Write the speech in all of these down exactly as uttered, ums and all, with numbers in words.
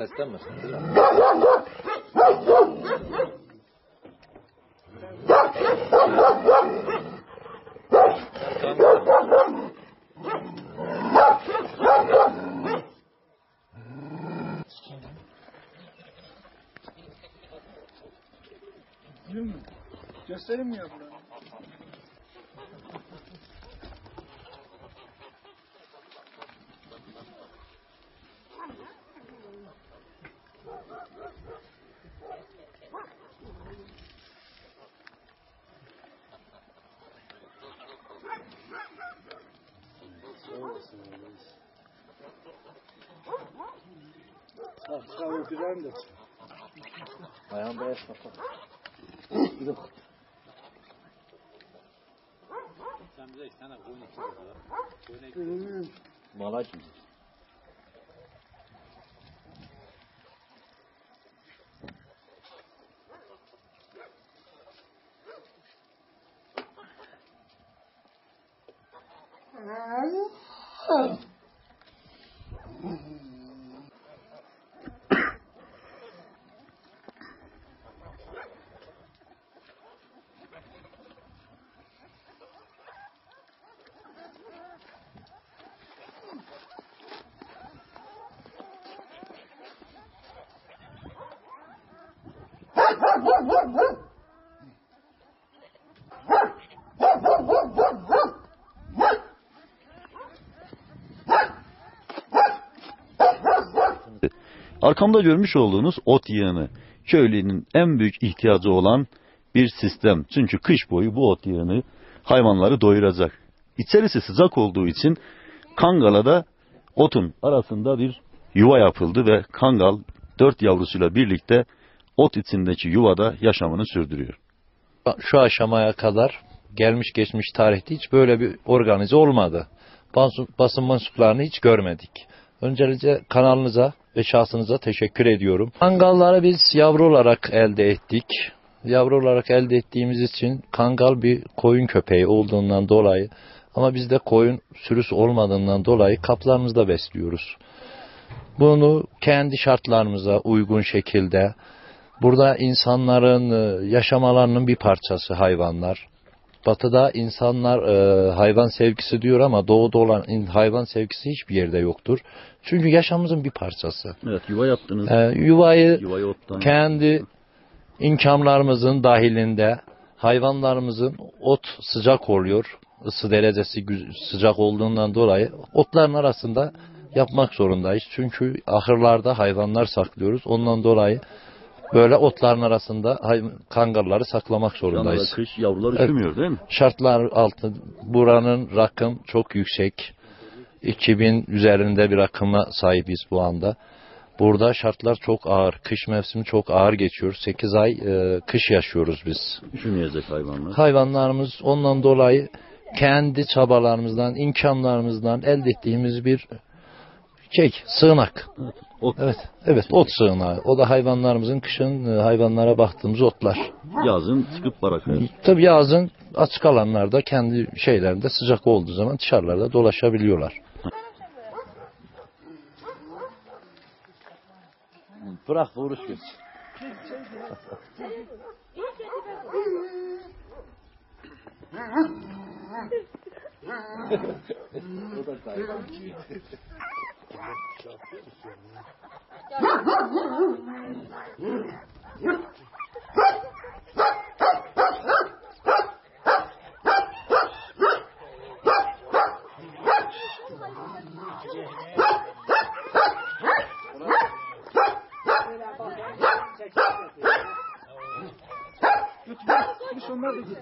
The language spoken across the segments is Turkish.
Seslenmesin. Göstereyim mi ya bunu? Sağ sağ güzel de. Ayağım beyaz kafa. Yok. Sen bize iki tane koyun ekliyorsun. Malak mı? Arkamda görmüş olduğunuz ot yığını, köylünün en büyük ihtiyacı olan bir sistem. Çünkü kış boyu bu ot yığını hayvanları doyuracak. İçerisi sıcak olduğu için Kangal'a otun arasında bir yuva yapıldı ve Kangal dört yavrusuyla birlikte ot içindeki yuvada yaşamını sürdürüyor. Şu aşamaya kadar gelmiş geçmiş tarihte hiç böyle bir organize olmadı. Basın mensuplarını hiç görmedik. Öncelikle kanalınıza ve şahsınıza teşekkür ediyorum. Kangalları biz yavru olarak elde ettik. Yavru olarak elde ettiğimiz için Kangal bir koyun köpeği olduğundan dolayı ama bizde koyun sürüsü olmadığından dolayı kaplarımızda besliyoruz. Bunu kendi şartlarımıza uygun şekilde burada insanların yaşamalarının bir parçası hayvanlar. Batı'da insanlar e, hayvan sevgisi diyor ama doğuda olan hayvan sevgisi hiçbir yerde yoktur. Çünkü yaşamımızın bir parçası. Evet, yuva yaptınız. E, yuvayı, yuvayı ottan kendi imkanlarımızın dahilinde hayvanlarımızın ot sıcak oluyor. Isı derecesi sıcak olduğundan dolayı otların arasında yapmak zorundayız. Çünkü ahırlarda hayvanlar saklıyoruz. Ondan dolayı böyle otların arasında kangalları saklamak zorundayız. Yanında kış yavrular evet. Üşümüyor değil mi? Şartlar altı buranın rakım çok yüksek. iki bin üzerinde bir rakıma sahibiz bu anda. Burada şartlar çok ağır. Kış mevsimi çok ağır geçiyor. sekiz ay e, kış yaşıyoruz biz. Üşümeyecek hayvanlar. Hayvanlarımız ondan dolayı kendi çabalarımızdan, imkanlarımızdan elde ettiğimiz bir şey, sığınak. Evet, ot. Evet, evet, ot sığınağı. O da hayvanlarımızın kışın hayvanlara baktığımız otlar. Yazın çıkıp bırakıyor. Tabii yazın açık alanlarda kendi şeylerinde sıcak olduğu zaman dışarılarda dolaşabiliyorlar. Bırak vuruş geç. O da kayıp. Gitmiş onlar da gitti.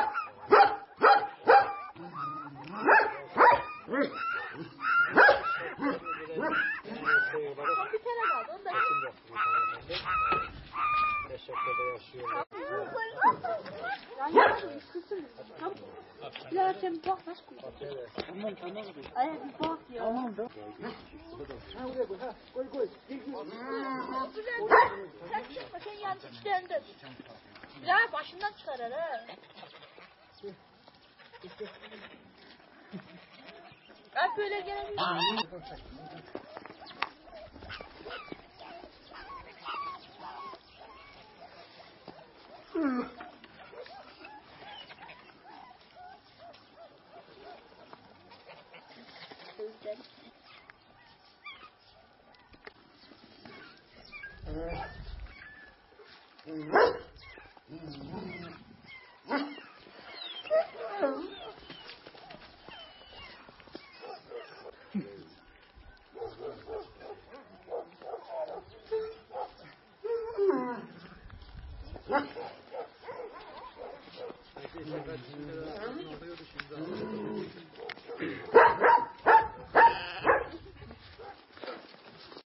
Ya sen bak nasıl koyuyorsun? Tamam tamam. Ay bir bak ya. Tamam da. Ha oraya koy ha. Koy koy. Sen çıkma sen yanlış işlerinde. Ya başından çıkarır ha. Ben böyle gelebilirim. Orada gördü şimdi.